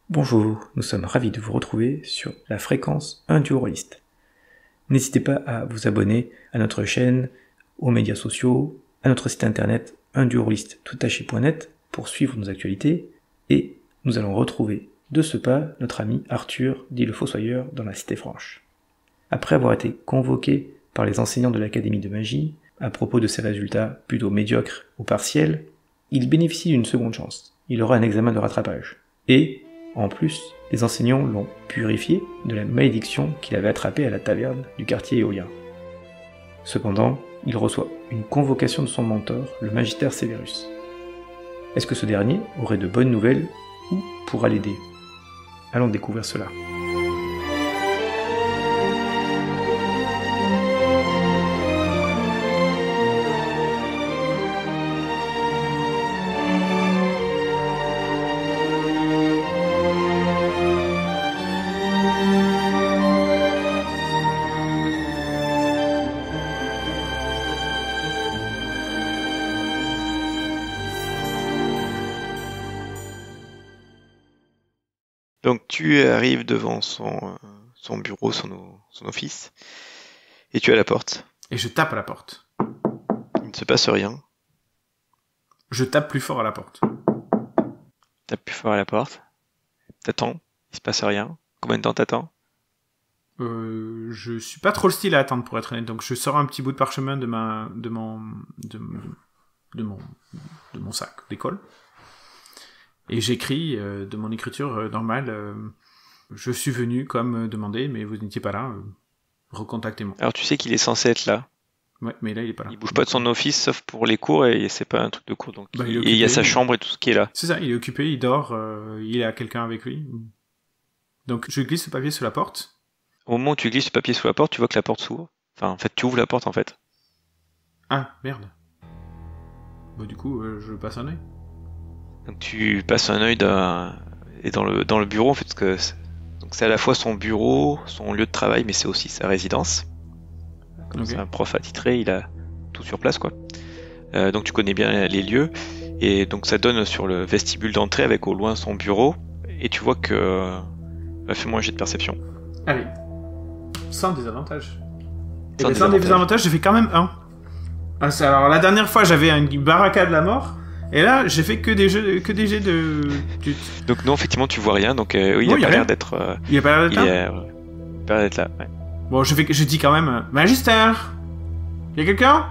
Bonjour, nous sommes ravis de vous retrouver sur la fréquence 1 du Rolliste. N'hésitez pas à vous abonner à notre chaîne, aux médias sociaux, à notre site internet 1durolliste.net pour suivre nos actualités et nous allons retrouver de ce pas notre ami Arthur, dit le Fossoyeur, dans la Cité Franche. Après avoir été convoqué par les enseignants de l'Académie de Magie à propos de ses résultats plutôt médiocres au partiel, il bénéficie d'une seconde chance. Il aura un examen de rattrapage. Et, en plus, les enseignants l'ont purifié de la malédiction qu'il avait attrapée à la taverne du quartier éolien. Cependant, il reçoit une convocation de son mentor, le Magister Severus. Est-ce que ce dernier aurait de bonnes nouvelles ou pourra l'aider? Allons découvrir cela. Donc tu arrives devant son bureau, son office, et tu es à la porte. Et je tape à la porte. Il ne se passe rien. Je tape plus fort à la porte. Tape plus fort à la porte. T'attends. Il se passe rien. Combien de temps t'attends? Je suis pas trop le style à attendre, pour être honnête. Donc je sors un petit bout de parchemin de mon sac d'école. Et j'écris de mon écriture normale. Je suis venu comme demandé, mais vous n'étiez pas là. Recontactez-moi. Alors tu sais qu'il est censé être là. Ouais, mais là il est pas là. Il bouge pas de son office sauf pour les cours et c'est pas un truc de cours. Donc Bah, il y a sa chambre et tout ce qui est là. C'est ça, il est occupé, il dort, il a quelqu'un avec lui. Donc je glisse le papier sur la porte. Au moment où tu glisses le papier sous la porte, tu vois que la porte s'ouvre. Enfin, en fait, tu ouvres la porte en fait. Ah, merde. Bah du coup, je passe un œil. Donc tu passes un œil et dans le bureau en fait, donc c'est à la fois son bureau, son lieu de travail, mais c'est aussi sa résidence. Comme Okay. c'est un prof attitré, il a tout sur place quoi. Donc tu connais bien les lieux et donc ça donne sur le vestibule d'entrée avec au loin son bureau et tu vois que fais-moi un jet de perception. Allez. Sans désavantage. Sans désavantage, j'ai fait quand même 1. Alors la dernière fois j'avais une baraka de la mort. Et là, j'ai fait que des jets de... Donc non, effectivement, tu vois rien. Donc oui, il a pas l'air d'être. Il a pas l'air d'être là. Il a pas l'air d'être là. Ouais. Bon, je dis quand même, Magister, y a quelqu'un?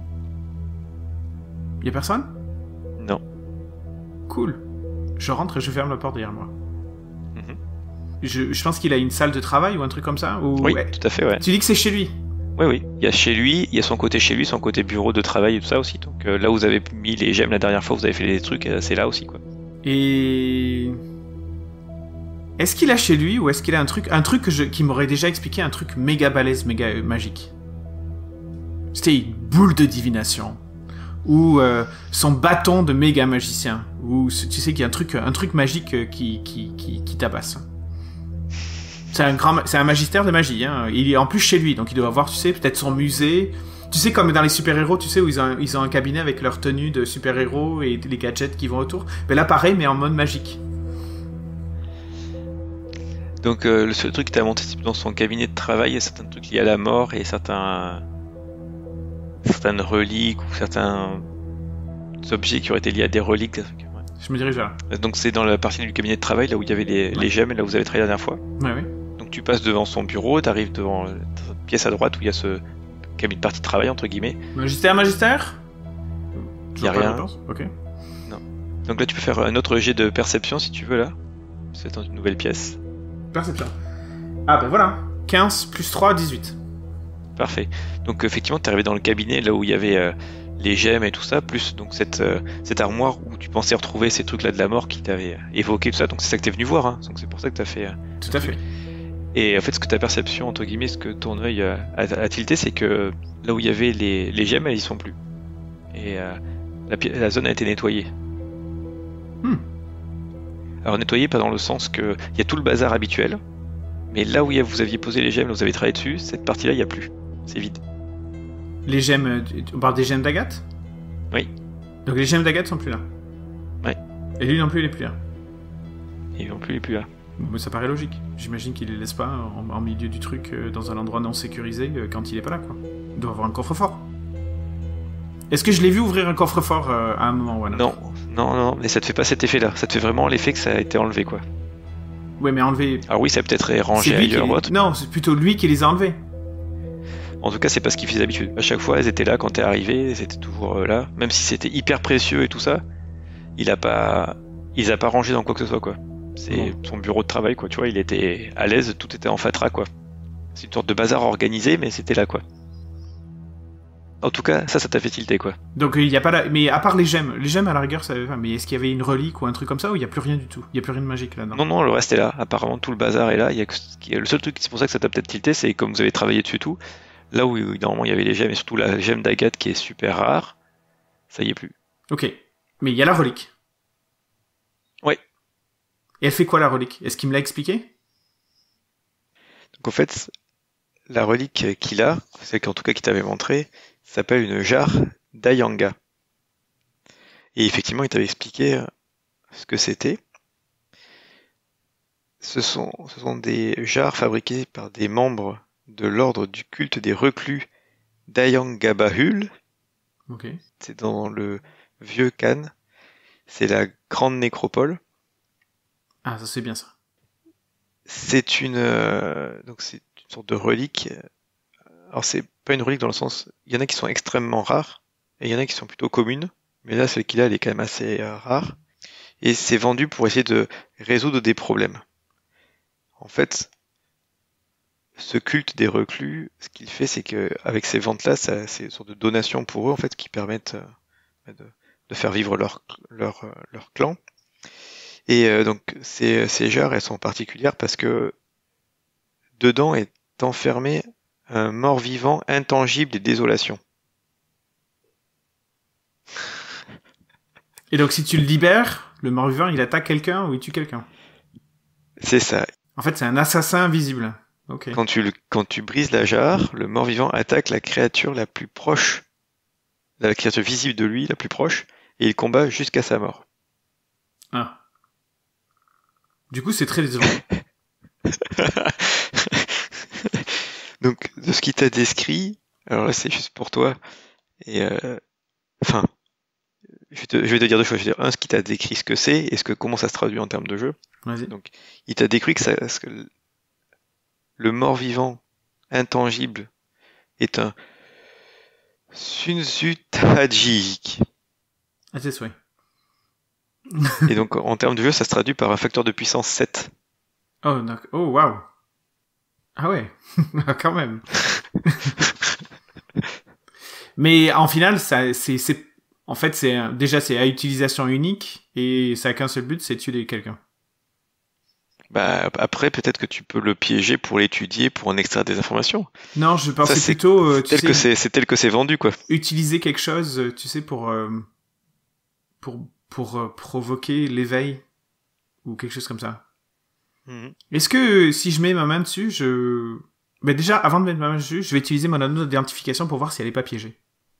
Y a personne? Non. Cool. Je rentre et je ferme la porte derrière moi. Mhm. Je pense qu'il a une salle de travail ou un truc comme ça. Ou... Oui, ouais. tout à fait. Ouais. Tu dis que c'est chez lui? Oui. Il y a chez lui, il y a son côté chez lui, son côté bureau de travail et tout ça aussi. Donc là où vous avez mis les gemmes la dernière fois, vous avez fait les trucs, c'est là aussi quoi. Et... Est-ce qu'il a chez lui ou est-ce qu'il a un truc qui m'aurait déjà expliqué un truc méga balèze, méga magique? C'était une boule de divination. Ou son bâton de méga magicien. Ou tu sais qu'il y a un truc magique qui tabasse. C'est un magistère de magie, hein. Il est en plus chez lui, donc il doit avoir, tu sais, peut-être son musée. Tu sais, comme dans les super-héros, tu sais, où ils ont un cabinet avec leur tenue de super-héros et les gadgets qui vont autour. Mais là, pareil, mais en mode magique. Donc le seul truc que t'as monté, c'est dans son cabinet de travail, il y a certains trucs liés à la mort et certaines reliques ou certains objets qui auraient été liés à des reliques. Des trucs, ouais. Je me dirige là. Donc c'est dans la partie du cabinet de travail, là où il y avait les gemmes et là où vous avez travaillé la dernière fois. Ouais. Donc tu passes devant son bureau, t'arrives devant la pièce à droite où il y a ce cabinet de partie de travail entre guillemets. Magister Il y a rien. Ok. Non. Donc là tu peux faire un autre jet de perception si tu veux là. C'est dans une nouvelle pièce. Perception. Ah ben voilà. 15 plus 3, 18. Parfait. Donc effectivement t'es arrivé dans le cabinet là où il y avait les gemmes et tout ça, plus donc cette armoire où tu pensais retrouver ces trucs là de la mort qui t'avaient évoqué tout ça. Donc c'est ça que t'es venu voir, hein. Donc c'est pour ça que t'as fait. Tout à fait. Et en fait, ce que ta perception, entre guillemets, ce que ton œil a tilté, c'est que là où il y avait les gemmes, elles y sont plus. Et la zone a été nettoyée. Alors nettoyée, pas dans le sens que il y a tout le bazar habituel, mais là où vous aviez posé les gemmes, là où vous avez travaillé dessus, cette partie-là, il n'y a plus. C'est vide. Les gemmes... On parle des gemmes d'Agathe? Oui. Donc les gemmes d'Agathe sont plus là? Ouais. Et lui non plus, il est plus là? et non plus il est plus là. Mais ça paraît logique. J'imagine qu'il les laisse pas en milieu du truc, dans un endroit non sécurisé, quand il est pas là, quoi. Il doit avoir un coffre-fort. Est-ce que je l'ai vu ouvrir un coffre-fort à un moment ou à un autre? Non, mais ça te fait pas cet effet-là. Ça te fait vraiment l'effet que ça a été enlevé, quoi. Ouais, mais enlevé... Alors oui, ça peut être rangé C'est lui ailleurs qui... ou autre. Non, c'est plutôt lui qui les a enlevés. En tout cas, c'est pas ce qu'il faisait d'habitude. À chaque fois, elles étaient là quand t'es arrivé, c'était toujours là. Même si c'était hyper précieux et tout ça, il a pas rangé dans quoi que ce soit, quoi. C'est son bureau de travail, quoi. Tu vois, il était à l'aise, tout était en fatras, quoi. C'est une sorte de bazar organisé, mais c'était là, quoi. En tout cas, ça t'a fait tilter, quoi. Donc il y a pas là, mais à part les gemmes à la rigueur, ça... mais est-ce qu'il y avait une relique ou un truc comme ça, ou il y a plus rien du tout? Il y a plus rien de magique là-dedans? Non, le reste est là. Apparemment, tout le bazar est là. Le seul truc, c'est pour ça que ça t'a peut-être tilté, c'est comme vous avez travaillé dessus et tout. Là où normalement il y avait les gemmes, et surtout la gemme d'agate qui est super rare, ça y est plus. Ok, mais il y a la relique. Ouais. Et elle fait quoi la relique? Est-ce qu'il me l'a expliqué? Donc en fait, la relique qu'il a, celle qu'en tout cas qu'il t'avait montré, s'appelle une jarre d'Ayanga. Et effectivement, il t'avait expliqué ce que c'était. Ce sont des jarres fabriquées par des membres de l'ordre du culte des reclus d'Ayangabahul. Ok. C'est dans le vieux Cannes. C'est la grande nécropole. Ah, ça c'est bien ça. C'est une sorte de relique. Alors c'est pas une relique dans le sens, il y en a qui sont extrêmement rares et il y en a qui sont plutôt communes. Mais là, celle qu'il a, elle est quand même assez rare. Et c'est vendu pour essayer de résoudre des problèmes. En fait, ce culte des reclus, ce qu'il fait, c'est que avec ces ventes-là, c'est une sorte de donation pour eux, en fait, qui permettent de faire vivre leur clan. Et donc, ces jarres, elles sont particulières parce que dedans est enfermé un mort-vivant intangible des désolations. Et donc si tu le libères, le mort-vivant, il attaque quelqu'un ou il tue quelqu'un? C'est ça. En fait, c'est un assassin invisible. Ok. Quand tu brises la jarre, le mort-vivant attaque la créature la plus proche, la créature visible de lui, la plus proche, et il combat jusqu'à sa mort. Ah. Du coup, c'est très désolant. Donc, de ce qu'il t'a décrit, alors là, c'est juste pour toi, et enfin, je vais te dire deux choses. Je vais dire, ce qu'il t'a décrit ce que c'est, et comment ça se traduit en termes de jeu. Vas-y. Donc, il t'a décrit que le mort-vivant intangible est un Sunzutajik. Ah, c'est souhait. Et donc, en termes de jeu, ça se traduit par un facteur de puissance 7. Oh, d'accord. Oh, waouh. Ah ouais, quand même. Mais en final, en fait, c'est à utilisation unique et ça a qu'un seul but, c'est de tuer quelqu'un. Bah après, peut-être que tu peux le piéger pour l'étudier, pour en extraire des informations. Non, je pensais Ça, plutôt, c'est tel que c'est vendu, quoi. utiliser quelque chose, tu sais, pour provoquer l'éveil ou quelque chose comme ça. Mhm. Est-ce que si je mets ma main dessus, ben déjà, avant de mettre ma main dessus, je vais utiliser mon anneau d'identification pour voir si elle est pas piégée.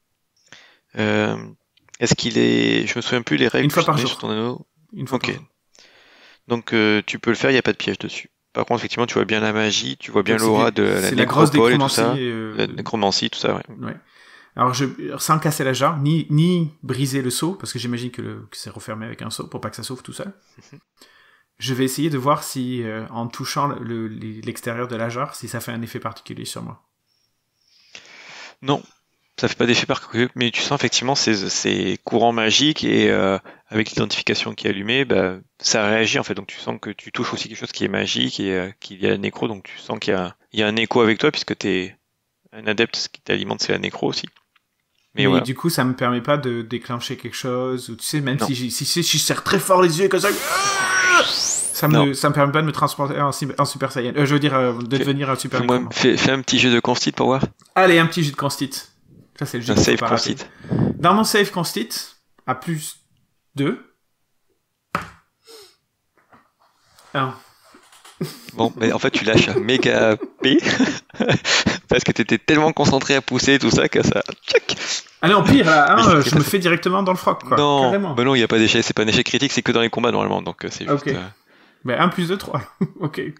Est-ce qu'il est... Je me souviens plus les règles. Une fois par que tu mets jour. sur ton anneau. Une fois Ok. par jour. Donc tu peux le faire, il n'y a pas de piège dessus. Par contre, effectivement, tu vois bien la magie, tu vois bien Donc, l'aura de la c'est la grosse nécropole et tout ça. nécromancie. La nécromancie, tout ça, ouais. Ouais. Alors, sans casser la jarre, ni briser le seau, parce que j'imagine que c'est refermé avec un seau pour pas que ça s'ouvre tout seul. Je vais essayer de voir si, en touchant l'extérieur de la jarre, si ça fait un effet particulier sur moi. Non, ça fait pas d'effet particulier, mais tu sens effectivement ces courants magiques et avec l'identification qui est allumée, bah, ça réagit en fait. Donc tu sens que tu touches aussi quelque chose qui est magique et qu'il y a la nécro, donc tu sens qu'il y a un écho avec toi puisque t'es un adepte, ce qui t'alimente c'est la nécro aussi. Mais voilà. Du coup, ça me permet pas de déclencher quelque chose, ou tu sais, même si je serre très fort les yeux comme ça, ça me permet pas de me transporter en Super Saiyan. Je veux dire, de devenir un Super Saiyan. Fais un petit jeu de constit pour voir. Allez, un petit jeu de constit. Ça, c'est le jeu Un save constit. Dans mon save constit, à plus 2. 1. Bon, mais en fait, tu lâches un méga P parce que t'étais tellement concentré à pousser tout ça que ça. Tchac. Allez, en pire, là, je me fais directement dans le froc, quoi. Non, carrément. bah non, il n'y a pas d'échec, c'est pas un échec critique, c'est que dans les combats normalement, donc c'est juste. Ok. Ben, 1 plus 2, 3. Ok. Ouais.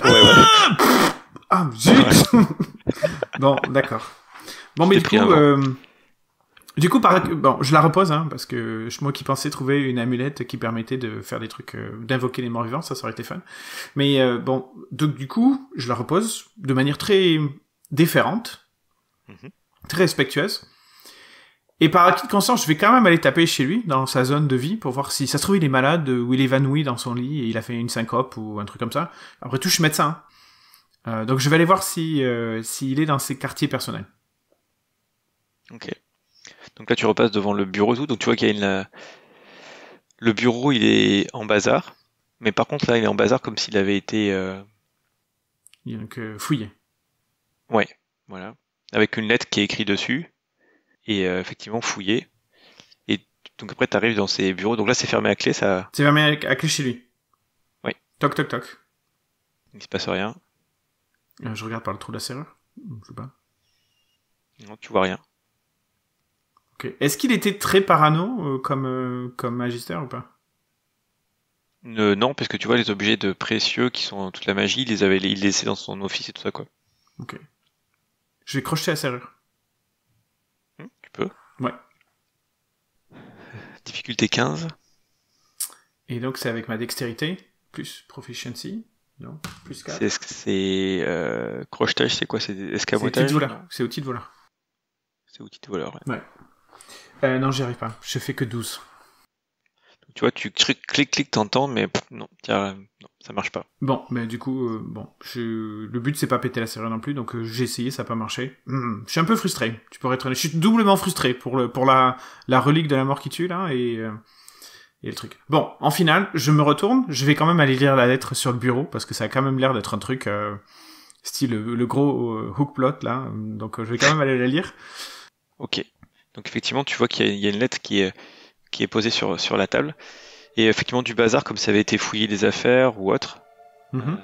Ah, zut. Bon, d'accord. Bon, mais J'ai pris un vent. du coup, bon, je la repose, hein, parce que moi qui pensais trouver une amulette qui permettait de faire des trucs, d'invoquer les morts vivants, ça aurait été fun. Mais bon, donc du coup, je la repose de manière très déférente, Mhm. très respectueuse. Et par acquis de conscience, je vais quand même aller taper chez lui, dans sa zone de vie, pour voir si ça se trouve il est malade, ou il est évanoui dans son lit, et il a fait une syncope, ou un truc comme ça. Après tout, je suis médecin. Donc je vais aller voir s'il est dans ses quartiers personnels. Ok. Donc là, tu repasses devant le bureau et tout. Donc tu vois qu'il y a le bureau, il est en bazar. Mais par contre, là, il est en bazar comme s'il avait été... Donc fouillé. Ouais, voilà. Avec une lettre qui est écrite dessus. Et effectivement, fouillé. Et donc après, tu arrives dans ses bureaux. Donc là, c'est fermé à clé, ça... C'est fermé à clé chez lui. Oui. Toc toc toc. Il se passe rien. Je regarde par le trou de la serrure. Je sais pas. Non, tu vois rien. Ok. Est-ce qu'il était très parano comme Magister ou pas? Non, parce que tu vois, les objets de précieux qui sont toute la magie, il les laissait dans son office et tout ça, quoi. Ok. Je vais crocheter la serrure. Tu peux. Ouais. Difficulté 15. Et donc c'est avec ma dextérité, plus proficiency. Non, plus 4. C'est crochetage, c'est quoi? C'est C'est outil escamotage? de voleur. Non, C'est outil de voleur. c'est outil de voleur, ouais. Ouais. Non, j'y arrive pas. Je fais que 12. Donc, tu vois, tu cliques, t'entends, mais non, non, ça marche pas. Bon, mais du coup, bon, le but c'est pas péter la serrure non plus, donc j'ai essayé, ça a pas marché. Je suis un peu frustré. Tu pourrais être honnête. Je suis doublement frustré pour la relique de la mort qui tue là et le truc. Bon, en finale, je me retourne. Je vais quand même aller lire la lettre sur le bureau parce que ça a quand même l'air d'être un truc style le gros hook plot là. Donc je vais quand même aller la lire. Ok. Donc effectivement, tu vois qu'il y a une lettre qui est posée sur la table. Et effectivement, du bazar, comme ça avait été fouillé des affaires ou autre. Mhm.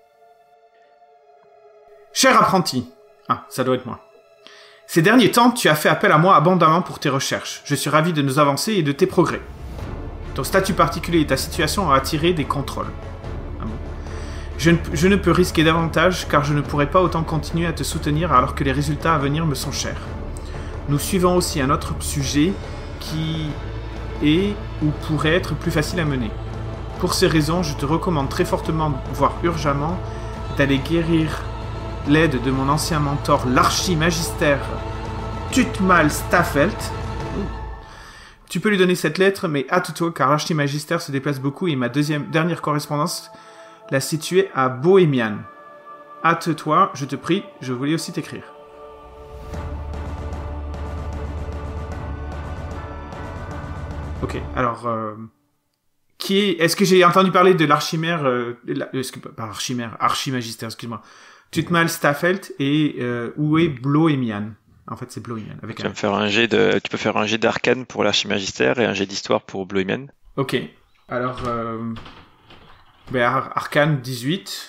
Cher apprenti. Ah, ça doit être moi. Ces derniers temps, tu as fait appel à moi abondamment pour tes recherches. Je suis ravi de nos avancées et de tes progrès. Ton statut particulier et ta situation ont attiré des contrôles. Ah bon. Je ne peux risquer davantage car je ne pourrai pas autant continuer à te soutenir alors que les résultats à venir me sont chers. Nous suivons aussi un autre sujet qui est ou pourrait être plus facile à mener. Pour ces raisons, je te recommande très fortement, voire urgemment, d'aller guérir l'aide de mon ancien mentor, l'archimagister Tutmal Staffelt. Tu peux lui donner cette lettre, mais hâte-toi car l'archimagister se déplace beaucoup et ma dernière correspondance l'a située à Bohémian. Hâte-toi, je te prie, je voulais aussi t'écrire. Ok, alors... Est-ce que j'ai entendu parler de l'archimère... pas archimère, archimagister, excuse-moi. Tutmal Staffelt et où est Bohémian? En fait, c'est Bohémian. Avec Tu peux faire un jet d'arcane pour l'archimagister et un jet d'histoire pour Bloimen. Ok. Alors, arcane 18.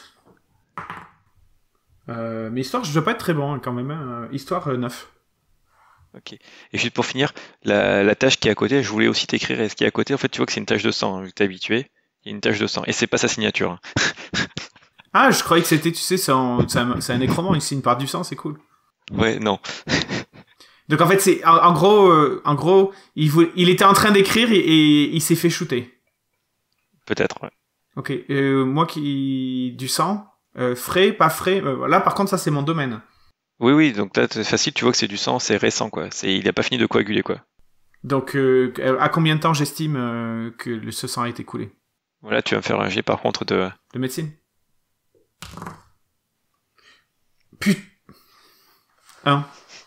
Mais histoire, je dois pas être très bon quand même. Hein. Histoire 9. Ok. Et juste pour finir, la tâche qui est à côté, je voulais aussi t'écrire, et ce qui est à côté, en fait, tu vois que c'est une tâche de sang, hein, vu que t'es habitué. Il y a une tâche de sang. Et c'est pas sa signature. Hein. Ah, je croyais que c'était, tu sais, c'est un nécromant, il signe par du sang, c'est cool. Ouais, non. Donc en fait, c'est en gros, il était en train d'écrire et il s'est fait shooter. Peut-être, ouais. Ok. Moi qui du sang, frais, pas frais. Là, par contre, ça c'est mon domaine. Oui, donc là, c'est facile, tu vois que c'est du sang, c'est récent, quoi. Il a pas fini de coaguler, quoi. Donc, à combien de temps j'estime que ce sang a été coulé? Voilà, tu vas me faire un jet, par contre, de médecine. Putain. 1.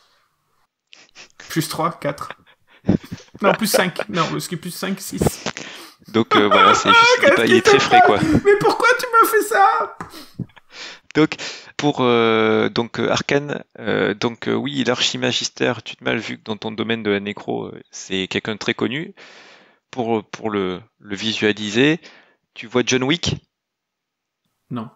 Plus 3, 4. Non, plus 5. Non, parce que plus 5, 6. Donc voilà, c'est juste, il est très frais, quoi. Mais pourquoi tu m'as fait ça? Donc, pour Arcane, oui, l'archimagister, tu te mal vu que dans ton domaine de la nécro, c'est quelqu'un de très connu. Pour le visualiser, tu vois John Wick? Non.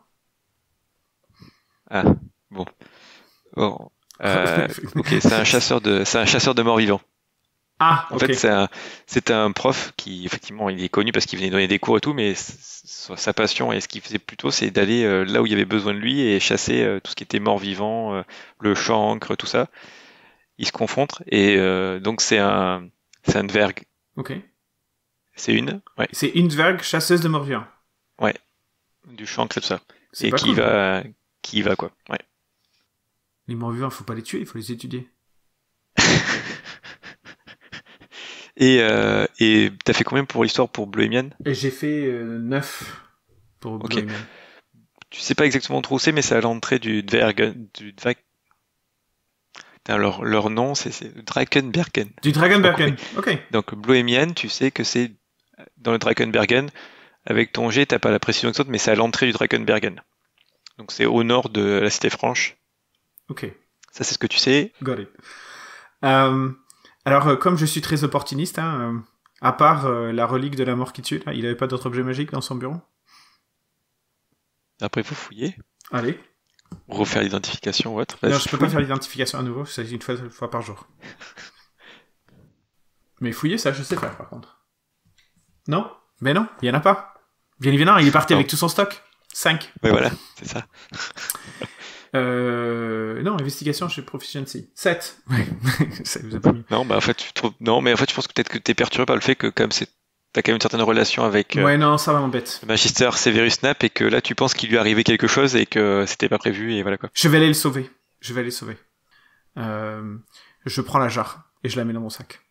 Ah, bon. Ok, c'est un chasseur de morts vivants. Ah, En ok. fait, c'était un prof qui, effectivement, il est connu parce qu'il venait donner des cours et tout, mais sa passion et ce qu'il faisait plutôt, c'est d'aller là où il y avait besoin de lui et chasser tout ce qui était mort-vivant, le chancre, tout ça. Ils se confrontent et donc c'est un dverg. Ok. C'est une, ouais, C'est une dvergue chasseuse de morts-vivants. ouais, du chancre et tout ça. C'est Et pas cool. qui y va, quoi. Ouais. Les morts-vivants, faut pas les tuer, il faut les étudier. Et t'as fait combien pour l'histoire pour Bohémienne? Et j'ai fait 9 pour Ok. Bohémien. Tu sais pas exactement trop où c'est, mais c'est à l'entrée du dverg. Putain, leur nom, c'est Drakenbergen. Du Dragonbergen. Ok. Donc, Bohémienne, tu sais que c'est dans le Drakenbergen. Avec ton G, t'as pas la précision exacte, mais c'est à l'entrée du Drakenbergen. Donc, c'est au nord de la Cité Franche. Ok. Ça, c'est ce que tu sais. Got it. Alors, comme je suis très opportuniste, hein, à part la relique de la mort qui tue, là, il avait pas d'autre objet magique dans son bureau? Après, il faut fouiller. Allez. Refaire l'identification ou autre. Non, Vas-y, je peux pas fouille. faire l'identification à nouveau, c'est une fois par jour. Mais fouiller, ça, je sais faire, par contre. Non? Mais non, il y en a pas. Bien évidemment, il est parti Non. avec tout son stock. 5. Ouais, voilà, c'est ça. Non, investigation chez Proficiency. 7. Ouais, ça vous a pas mis. Non, bah, en fait, non, mais en fait, je pense que peut-être que t'es perturbé par le fait que, comme t'as quand même une certaine relation avec Ouais, non, ça va m'embête. le Magister Severus Snape et que là, tu penses qu'il lui est arrivé quelque chose et que c'était pas prévu et voilà quoi. Je vais aller le sauver. Je prends la jarre et je la mets dans mon sac.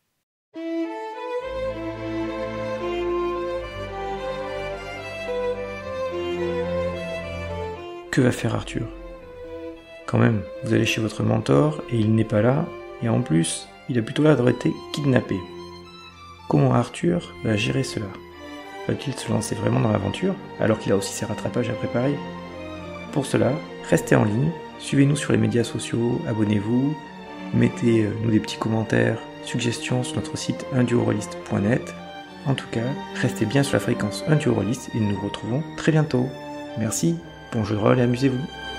Que va faire Arthur? Quand même, vous allez chez votre mentor et il n'est pas là, et en plus, il a plutôt l'air d'avoir été kidnappé. Comment Arthur va gérer cela? Va-t-il se lancer vraiment dans l'aventure, alors qu'il a aussi ses rattrapages à préparer? Pour cela, restez en ligne, suivez-nous sur les médias sociaux, abonnez-vous, mettez-nous des petits commentaires, suggestions sur notre site unduorolist.net. En tout cas, restez bien sur la fréquence Unduorolist et nous nous retrouvons très bientôt. Merci, bon jeu de rôle et amusez-vous.